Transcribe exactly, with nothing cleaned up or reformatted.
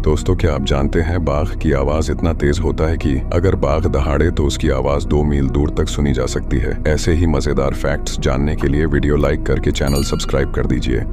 दोस्तों, क्या आप जानते हैं बाघ की आवाज इतना तेज होता है कि अगर बाघ दहाड़े तो उसकी आवाज दो मील दूर तक सुनी जा सकती है। ऐसे ही मजेदार फैक्ट्स जानने के लिए वीडियो लाइक करके चैनल सब्सक्राइब कर दीजिए।